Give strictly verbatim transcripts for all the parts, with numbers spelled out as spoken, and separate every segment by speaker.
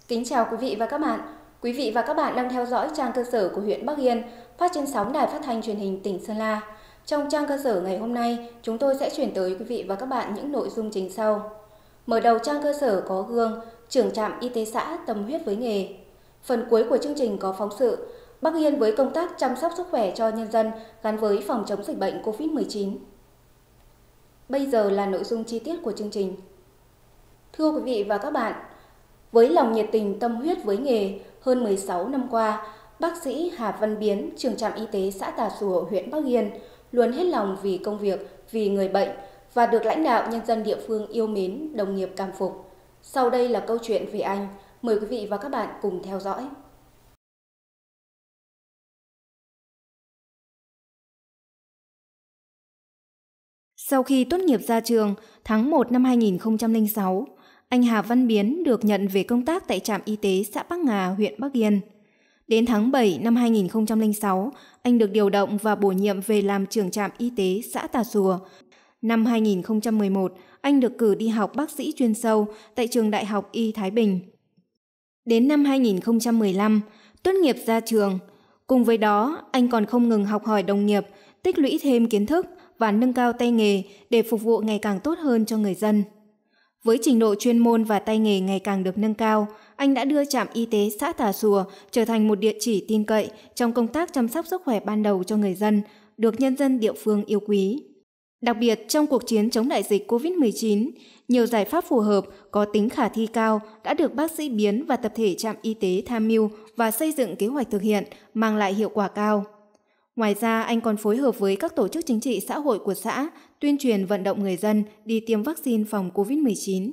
Speaker 1: Kính chào quý vị và các bạn. Quý vị và các bạn đang theo dõi trang cơ sở của huyện Bắc Yên, phát trên sóng Đài Phát thanh Truyền hình tỉnh Sơn La. Trong trang cơ sở ngày hôm nay, chúng tôi sẽ chuyển tới quý vị và các bạn những nội dung chính sau. Mở đầu trang cơ sở có gương trưởng trạm y tế xã tâm huyết với nghề. Phần cuối của chương trình có phóng sự Bắc Yên với công tác chăm sóc sức khỏe cho nhân dân gắn với phòng chống dịch bệnh Covid mười chín. Bây giờ là nội dung chi tiết của chương trình. Thưa quý vị và các bạn, với lòng nhiệt tình tâm huyết với nghề, hơn mười sáu năm qua, bác sĩ Hà Văn Biến, trưởng trạm y tế xã Tà Xùa, huyện Bắc Yên, luôn hết lòng vì công việc, vì người bệnh và được lãnh đạo nhân dân địa phương yêu mến, đồng nghiệp cảm phục. Sau đây là câu chuyện về anh. Mời quý vị và các bạn cùng theo dõi. Sau khi tốt nghiệp ra trường, tháng một năm hai nghìn không trăm lẻ sáu, anh Hà Văn Biến được nhận về công tác tại trạm y tế xã Bắc Ngà, huyện Bắc Yên. Đến tháng bảy năm hai nghìn không trăm lẻ sáu, anh được điều động và bổ nhiệm về làm trưởng trạm y tế xã Tà Xùa. Năm hai nghìn không trăm mười một, anh được cử đi học bác sĩ chuyên sâu tại trường Đại học Y Thái Bình. Đến năm hai nghìn không trăm mười lăm, tốt nghiệp ra trường. Cùng với đó, anh còn không ngừng học hỏi đồng nghiệp, tích lũy thêm kiến thức và nâng cao tay nghề để phục vụ ngày càng tốt hơn cho người dân. Với trình độ chuyên môn và tay nghề ngày càng được nâng cao, anh đã đưa trạm y tế xã Tà Xùa trở thành một địa chỉ tin cậy trong công tác chăm sóc sức khỏe ban đầu cho người dân, được nhân dân địa phương yêu quý. Đặc biệt, trong cuộc chiến chống đại dịch Covid mười chín, nhiều giải pháp phù hợp, có tính khả thi cao đã được bác sĩ Biến và tập thể trạm y tế tham mưu và xây dựng kế hoạch thực hiện, mang lại hiệu quả cao. Ngoài ra, anh còn phối hợp với các tổ chức chính trị xã hội của xã, tuyên truyền vận động người dân đi tiêm vaccine phòng Covid mười chín.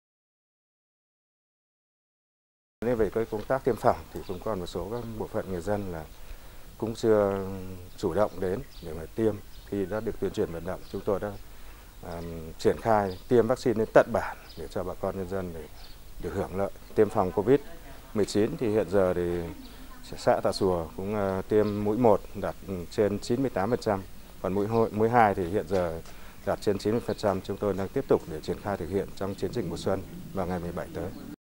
Speaker 2: Nên về cái công tác tiêm phòng thì cũng còn một số các bộ phận người dân là cũng chưa chủ động đến để mà tiêm. Khi đã được tuyên truyền vận động, chúng tôi đã um, triển khai tiêm vaccine đến tận bản để cho bà con nhân dân để được hưởng lợi. Tiêm phòng Covid mười chín thì hiện giờ thì xã Tà Xùa cũng uh, tiêm mũi một đạt trên chín mươi tám phần trăm, còn mũi mũi hai thì hiện giờ đạt trên chín mươi phần trăm. Chúng tôi đang tiếp tục để triển khai thực hiện trong chiến dịch mùa xuân vào ngày mười bảy tới.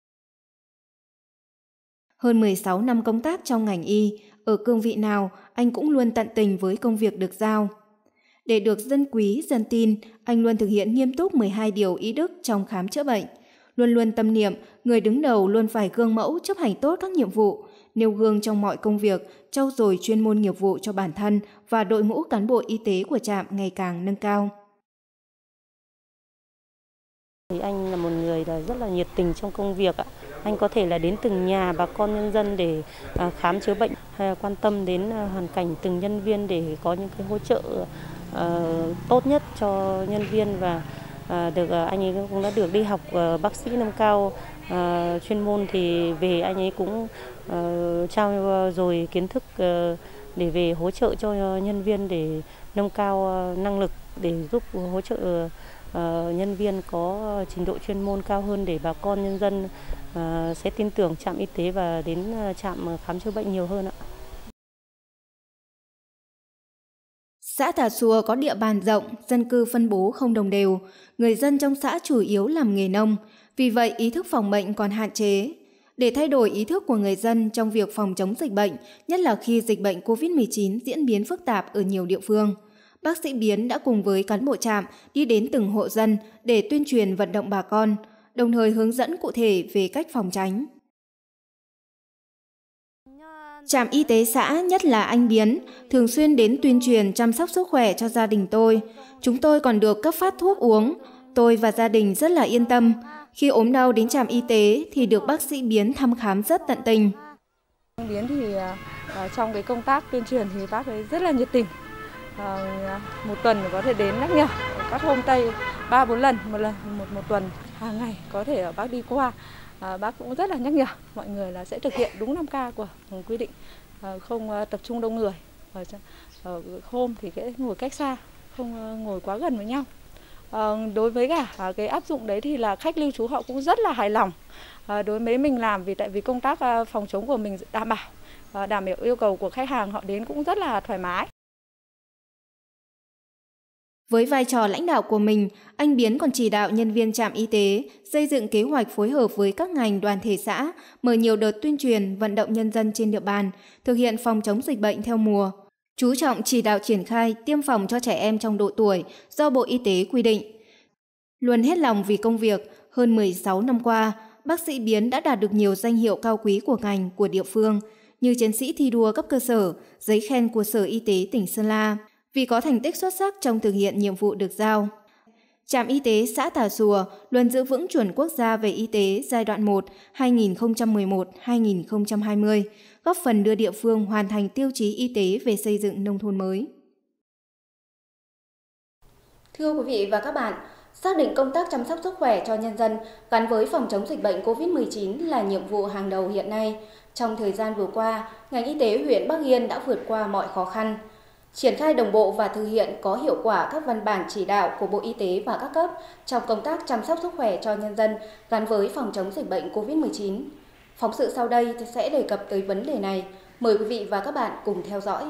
Speaker 1: Hơn mười sáu năm công tác trong ngành y, ở cương vị nào anh cũng luôn tận tình với công việc được giao. Để được dân quý, dân tin, anh luôn thực hiện nghiêm túc mười hai điều y đức trong khám chữa bệnh. Luôn luôn tâm niệm, người đứng đầu luôn phải gương mẫu chấp hành tốt các nhiệm vụ, nêu gương trong mọi công việc, trau dồi chuyên môn nghiệp vụ cho bản thân và đội ngũ cán bộ y tế của trạm ngày càng nâng cao.
Speaker 3: Anh là một người là rất là nhiệt tình trong công việc. Anh có thể là đến từng nhà bà con nhân dân để khám chữa bệnh, hay quan tâm đến hoàn cảnh từng nhân viên để có những cái hỗ trợ uh, tốt nhất cho nhân viên, và uh, được uh, anh ấy cũng đã được đi học uh, bác sĩ nâng cao uh, chuyên môn, thì về anh ấy cũng uh, trao rồi kiến thức uh, để về hỗ trợ cho nhân viên để nâng cao uh, năng lực để giúp hỗ trợ Uh, nhân viên có trình độ chuyên môn cao hơn để bà con nhân dân uh, sẽ tin tưởng trạm y tế và đến uh, trạm khám chữa bệnh nhiều hơn ạ.
Speaker 1: Xã Tà Xùa có địa bàn rộng, dân cư phân bố không đồng đều, người dân trong xã chủ yếu làm nghề nông, vì vậy ý thức phòng bệnh còn hạn chế. Để thay đổi ý thức của người dân trong việc phòng chống dịch bệnh, nhất là khi dịch bệnh Covid mười chín diễn biến phức tạp ở nhiều địa phương, bác sĩ Biến đã cùng với cán bộ trạm đi đến từng hộ dân để tuyên truyền vận động bà con, đồng thời hướng dẫn cụ thể về cách phòng tránh. Trạm y tế xã, nhất là anh Biến, thường xuyên đến tuyên truyền chăm sóc sức khỏe cho gia đình tôi. Chúng tôi còn được cấp phát thuốc uống. Tôi và gia đình rất là yên tâm. Khi ốm đau đến trạm y tế thì được bác sĩ Biến thăm khám rất tận tình.
Speaker 4: Anh Biến thì uh, trong cái công tác tuyên truyền thì bác ấy rất là nhiệt tình. À, một tuần có thể đến nhắc nhở các hôm tây ba bốn lần một lần một một tuần, hàng ngày có thể bác đi qua, à, bác cũng rất là nhắc nhở mọi người là sẽ thực hiện đúng năm K của quy định, à, không tập trung đông người, ở, ở hôm thì sẽ ngồi cách xa, không ngồi quá gần với nhau. À, đối với cả cái áp dụng đấy thì là khách lưu trú họ cũng rất là hài lòng. À, đối với mình làm vì tại vì công tác phòng chống của mình đảm bảo, à, đảm bảo yêu cầu của khách hàng, họ đến cũng rất là thoải mái.
Speaker 1: Với vai trò lãnh đạo của mình, anh Biến còn chỉ đạo nhân viên trạm y tế xây dựng kế hoạch phối hợp với các ngành đoàn thể xã, mở nhiều đợt tuyên truyền, vận động nhân dân trên địa bàn, thực hiện phòng chống dịch bệnh theo mùa. Chú trọng chỉ đạo triển khai tiêm phòng cho trẻ em trong độ tuổi do Bộ Y tế quy định. Luôn hết lòng vì công việc, hơn mười sáu năm qua, bác sĩ Biến đã đạt được nhiều danh hiệu cao quý của ngành, của địa phương, như chiến sĩ thi đua cấp cơ sở, giấy khen của Sở Y tế tỉnh Sơn La, vì có thành tích xuất sắc trong thực hiện nhiệm vụ được giao. Trạm y tế xã Tà Xùa luôn giữ vững chuẩn quốc gia về y tế giai đoạn một hai nghìn không trăm mười một đến hai nghìn không trăm hai mươi, góp phần đưa địa phương hoàn thành tiêu chí y tế về xây dựng nông thôn mới. Thưa quý vị và các bạn, xác định công tác chăm sóc sức khỏe cho nhân dân gắn với phòng chống dịch bệnh covid mười chín là nhiệm vụ hàng đầu hiện nay. Trong thời gian vừa qua, ngành y tế huyện Bắc Yên đã vượt qua mọi khó khăn, triển khai đồng bộ và thực hiện có hiệu quả các văn bản chỉ đạo của Bộ Y tế và các cấp trong công tác chăm sóc sức khỏe cho nhân dân gắn với phòng chống dịch bệnh covid mười chín. Phóng sự sau đây sẽ đề cập tới vấn đề này. Mời quý vị và các bạn cùng theo dõi.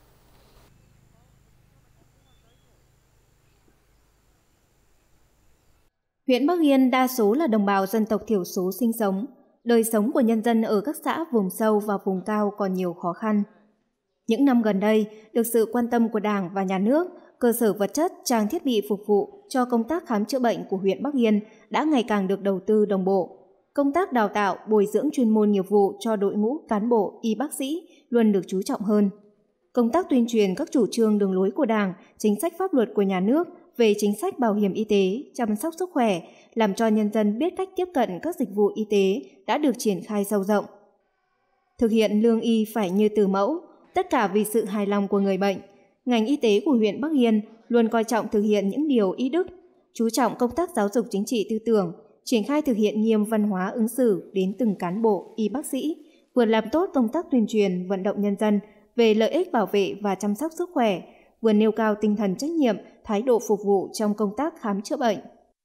Speaker 1: Huyện Bắc Yên đa số là đồng bào dân tộc thiểu số sinh sống. Đời sống của nhân dân ở các xã vùng sâu và vùng cao còn nhiều khó khăn. Những năm gần đây, được sự quan tâm của Đảng và Nhà nước, cơ sở vật chất, trang thiết bị phục vụ cho công tác khám chữa bệnh của huyện Bắc Yên đã ngày càng được đầu tư đồng bộ. Công tác đào tạo, bồi dưỡng chuyên môn nghiệp vụ cho đội ngũ cán bộ, y bác sĩ luôn được chú trọng hơn. Công tác tuyên truyền các chủ trương đường lối của Đảng, chính sách pháp luật của Nhà nước về chính sách bảo hiểm y tế, chăm sóc sức khỏe, làm cho nhân dân biết cách tiếp cận các dịch vụ y tế đã được triển khai sâu rộng. Thực hiện lương y phải như từ mẫu, tất cả vì sự hài lòng của người bệnh. Ngành y tế của huyện Bắc Yên luôn coi trọng thực hiện những điều y đức, chú trọng công tác giáo dục chính trị tư tưởng, triển khai thực hiện nghiêm văn hóa ứng xử đến từng cán bộ, y bác sĩ, vừa làm tốt công tác tuyên truyền, vận động nhân dân về lợi ích bảo vệ và chăm sóc sức khỏe, vừa nêu cao tinh thần trách nhiệm, thái độ phục vụ trong công tác khám chữa bệnh.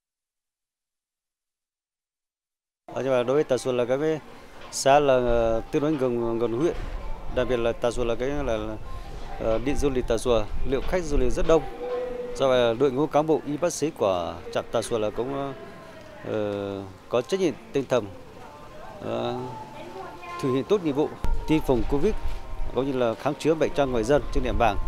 Speaker 5: Đối với Tà Xùa là cái xã là tương đối gần gần huyện, đặc biệt là Tà Xùa là cái là, là điện du lịch Tà Xùa, lượng khách du lịch rất đông. Do vậy đội ngũ cán bộ y bác sĩ của trạm Tà Xùa là cũng uh, có trách nhiệm tinh thần uh, thực hiện tốt nhiệm vụ tiêm phòng Covid cũng như là khám chữa bệnh cho người dân trên địa bàn.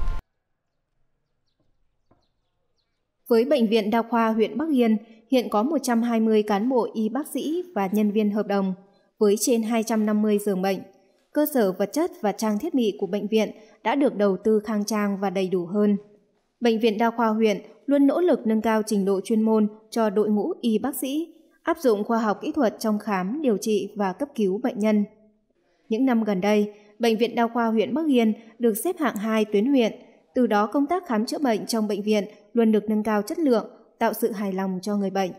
Speaker 1: Với Bệnh viện Đa khoa huyện Bắc Yên, hiện có một trăm hai mươi cán bộ y bác sĩ và nhân viên hợp đồng, với trên hai trăm năm mươi giường bệnh. Cơ sở vật chất và trang thiết bị của bệnh viện đã được đầu tư khang trang và đầy đủ hơn. Bệnh viện Đa khoa huyện luôn nỗ lực nâng cao trình độ chuyên môn cho đội ngũ y bác sĩ, áp dụng khoa học kỹ thuật trong khám, điều trị và cấp cứu bệnh nhân. Những năm gần đây, Bệnh viện Đa khoa huyện Bắc Yên được xếp hạng hai tuyến huyện, từ đó công tác khám chữa bệnh trong bệnh viện luôn được nâng cao chất lượng, tạo sự hài lòng cho người bệnh.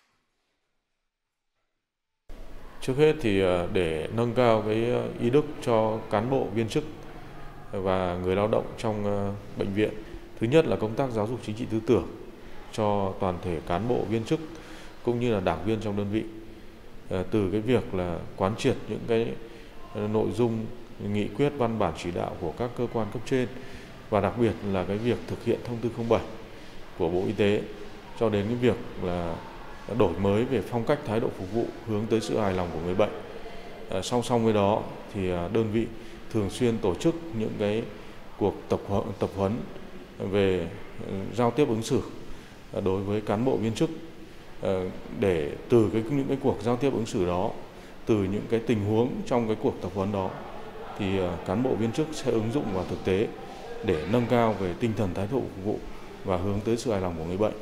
Speaker 6: Trước hết thì để nâng cao cái y đức cho cán bộ, viên chức và người lao động trong bệnh viện, thứ nhất là công tác giáo dục chính trị tư tưởng cho toàn thể cán bộ, viên chức cũng như là đảng viên trong đơn vị. Từ cái việc là quán triệt những cái nội dung nghị quyết, văn bản chỉ đạo của các cơ quan cấp trên, và đặc biệt là cái việc thực hiện thông tư không bảy của Bộ Y tế, cho đến cái việc là đổi mới về phong cách, thái độ phục vụ hướng tới sự hài lòng của người bệnh. À, song song với đó thì đơn vị thường xuyên tổ chức những cái cuộc tập huấn, tập huấn về giao tiếp ứng xử đối với cán bộ viên chức, để từ cái những cái cuộc giao tiếp ứng xử đó, từ những cái tình huống trong cái cuộc tập huấn đó thì cán bộ viên chức sẽ ứng dụng vào thực tế để nâng cao về tinh thần, thái độ phục vụ và hướng tới sự hài lòng của người bệnh.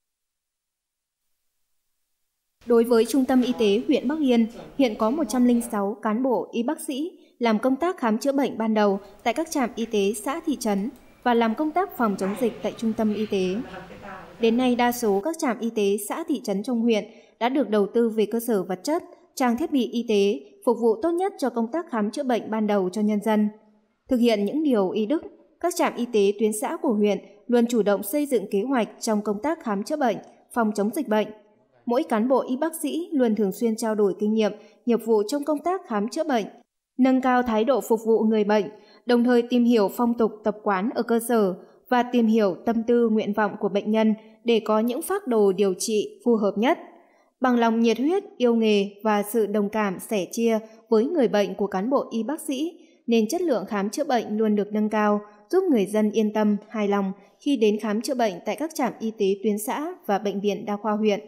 Speaker 1: Đối với Trung tâm Y tế huyện Bắc Yên, hiện có một trăm lẻ sáu cán bộ y bác sĩ làm công tác khám chữa bệnh ban đầu tại các trạm y tế xã thị trấn và làm công tác phòng chống dịch tại trung tâm y tế. Đến nay, đa số các trạm y tế xã thị trấn trong huyện đã được đầu tư về cơ sở vật chất, trang thiết bị y tế, phục vụ tốt nhất cho công tác khám chữa bệnh ban đầu cho nhân dân. Thực hiện những điều y đức, các trạm y tế tuyến xã của huyện luôn chủ động xây dựng kế hoạch trong công tác khám chữa bệnh, phòng chống dịch bệnh. Mỗi cán bộ y bác sĩ luôn thường xuyên trao đổi kinh nghiệm, nghiệp vụ trong công tác khám chữa bệnh, nâng cao thái độ phục vụ người bệnh, đồng thời tìm hiểu phong tục tập quán ở cơ sở, và tìm hiểu tâm tư nguyện vọng của bệnh nhân để có những phác đồ điều trị phù hợp nhất. Bằng lòng nhiệt huyết, yêu nghề và sự đồng cảm sẻ chia với người bệnh của cán bộ y bác sĩ, nên chất lượng khám chữa bệnh luôn được nâng cao, giúp người dân yên tâm, hài lòng khi đến khám chữa bệnh tại các trạm y tế tuyến xã và bệnh viện đa khoa huyện.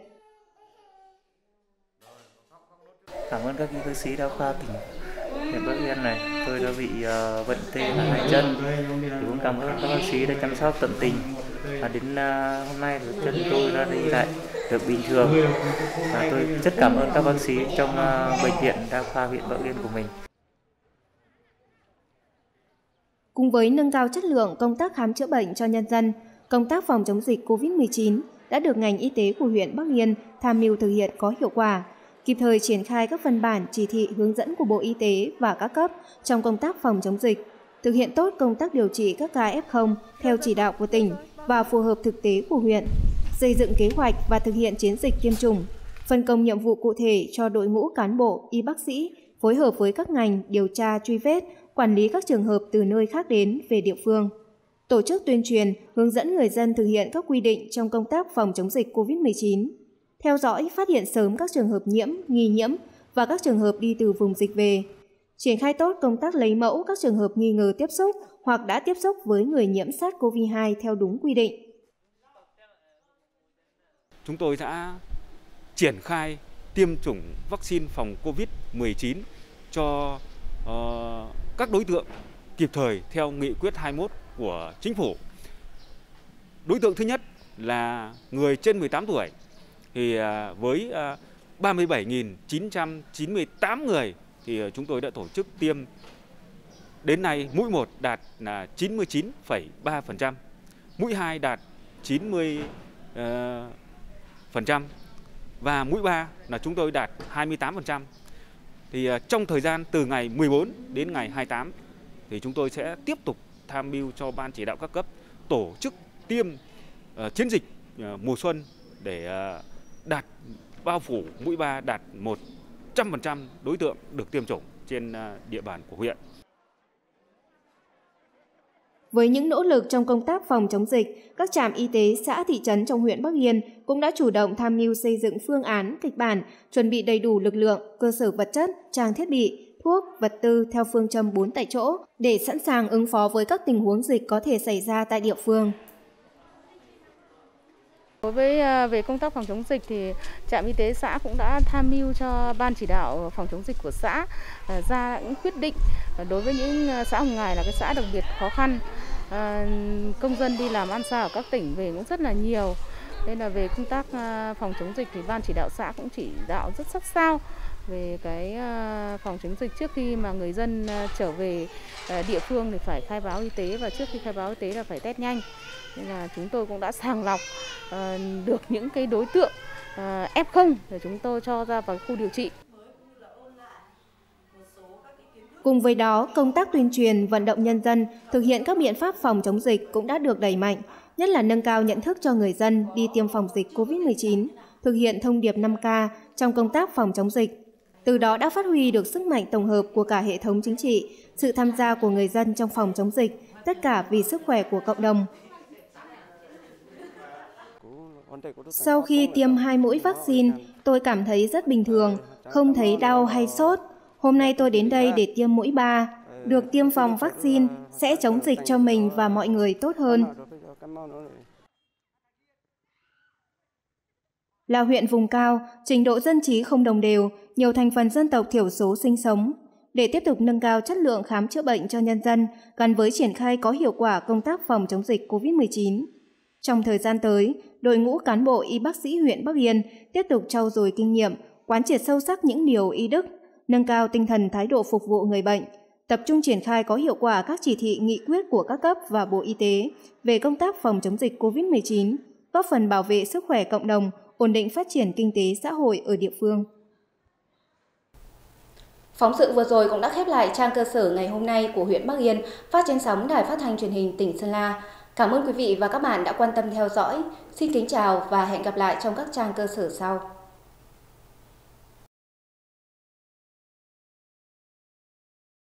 Speaker 7: Cảm ơn các y bác sĩ đa khoa tỉnh huyện Bắc Yên này, tôi đã bị uh, bệnh tê ở hai chân, thì cũng cảm ơn các bác sĩ đã chăm sóc tận tình. Và đến uh, hôm nay thì chân tôi đã đi lại được bình thường. Và tôi rất cảm ơn các bác sĩ trong uh, bệnh viện đa khoa huyện Bắc Yên của mình.
Speaker 1: Cùng với nâng cao chất lượng công tác khám chữa bệnh cho nhân dân, công tác phòng chống dịch Covid mười chín đã được ngành y tế của huyện Bắc Yên tham mưu thực hiện có hiệu quả, kịp thời triển khai các văn bản chỉ thị hướng dẫn của Bộ Y tế và các cấp trong công tác phòng chống dịch, thực hiện tốt công tác điều trị các ca ép không theo chỉ đạo của tỉnh và phù hợp thực tế của huyện, xây dựng kế hoạch và thực hiện chiến dịch tiêm chủng, phân công nhiệm vụ cụ thể cho đội ngũ cán bộ, y bác sĩ, phối hợp với các ngành điều tra truy vết, quản lý các trường hợp từ nơi khác đến về địa phương. Tổ chức tuyên truyền, hướng dẫn người dân thực hiện các quy định trong công tác phòng chống dịch Covid mười chín, theo dõi, phát hiện sớm các trường hợp nhiễm, nghi nhiễm và các trường hợp đi từ vùng dịch về. Triển khai tốt công tác lấy mẫu các trường hợp nghi ngờ tiếp xúc hoặc đã tiếp xúc với người nhiễm SARS-xê o vê hai theo đúng quy định.
Speaker 8: Chúng tôi đã triển khai tiêm chủng vaccine phòng Covid mười chín cho uh, các đối tượng kịp thời theo nghị quyết hai mươi mốt của Chính phủ. Đối tượng thứ nhất là người trên mười tám tuổi, thì với ba mươi bảy nghìn chín trăm chín mươi tám người thì chúng tôi đã tổ chức tiêm. Đến nay mũi một đạt là chín mươi chín phẩy ba phần trăm, mũi hai đạt chín mươi phần trăm và mũi ba là chúng tôi đạt hai mươi tám phần trăm. Thì trong thời gian từ ngày mười bốn đến ngày hai mươi tám thì chúng tôi sẽ tiếp tục tham mưu cho ban chỉ đạo các cấp tổ chức tiêm uh, chiến dịch uh, mùa xuân để uh, đạt bao phủ mũi ba đạt một trăm phần trăm đối tượng được tiêm chủng trên uh, địa bàn của huyện.
Speaker 1: Với những nỗ lực trong công tác phòng chống dịch, các trạm y tế xã thị trấn trong huyện Bắc Yên cũng đã chủ động tham mưu xây dựng phương án, kịch bản, chuẩn bị đầy đủ lực lượng, cơ sở vật chất, trang thiết bị, thuốc, vật tư theo phương châm bốn tại chỗ để sẵn sàng ứng phó với các tình huống dịch có thể xảy ra tại địa phương.
Speaker 4: Đối với về công tác phòng chống dịch thì trạm y tế xã cũng đã tham mưu cho ban chỉ đạo phòng chống dịch của xã ra những quyết định đối với những xã Hồng Ngài là cái xã đặc biệt khó khăn, công dân đi làm ăn xa ở các tỉnh về cũng rất là nhiều. Nên là về công tác phòng chống dịch thì ban chỉ đạo xã cũng chỉ đạo rất sát sao về cái phòng chống dịch. Trước khi mà người dân trở về địa phương thì phải khai báo y tế, và trước khi khai báo y tế là phải test nhanh. Nên là chúng tôi cũng đã sàng lọc uh, được những cái đối tượng uh, ép không để chúng tôi cho ra vào khu điều trị.
Speaker 1: Cùng với đó, công tác tuyên truyền vận động nhân dân thực hiện các biện pháp phòng chống dịch cũng đã được đẩy mạnh, nhất là nâng cao nhận thức cho người dân đi tiêm phòng dịch Covid mười chín, thực hiện thông điệp năm K trong công tác phòng chống dịch. Từ đó đã phát huy được sức mạnh tổng hợp của cả hệ thống chính trị, sự tham gia của người dân trong phòng chống dịch, tất cả vì sức khỏe của cộng đồng. Sau khi tiêm hai mũi vaccine, tôi cảm thấy rất bình thường, không thấy đau hay sốt. Hôm nay tôi đến đây để tiêm mũi ba. Được tiêm phòng vaccine sẽ chống dịch cho mình và mọi người tốt hơn. Là huyện vùng cao, trình độ dân trí không đồng đều, nhiều thành phần dân tộc thiểu số sinh sống. Để tiếp tục nâng cao chất lượng khám chữa bệnh cho nhân dân, gắn với triển khai có hiệu quả công tác phòng chống dịch Covid mười chín. Trong thời gian tới, đội ngũ cán bộ y bác sĩ huyện Bắc Yên tiếp tục trau dồi kinh nghiệm, quán triệt sâu sắc những điều y đức, nâng cao tinh thần thái độ phục vụ người bệnh, tập trung triển khai có hiệu quả các chỉ thị nghị quyết của các cấp và Bộ Y tế về công tác phòng chống dịch Covid mười chín, góp phần bảo vệ sức khỏe cộng đồng, ổn định phát triển kinh tế xã hội ở địa phương. Phóng sự vừa rồi cũng đã khép lại trang cơ sở ngày hôm nay của huyện Bắc Yên, phát trên sóng Đài Phát thanh Truyền hình tỉnh Sơn La. Cảm ơn quý vị và các bạn đã quan tâm theo dõi. Xin kính chào và hẹn gặp lại trong các trang cơ sở sau.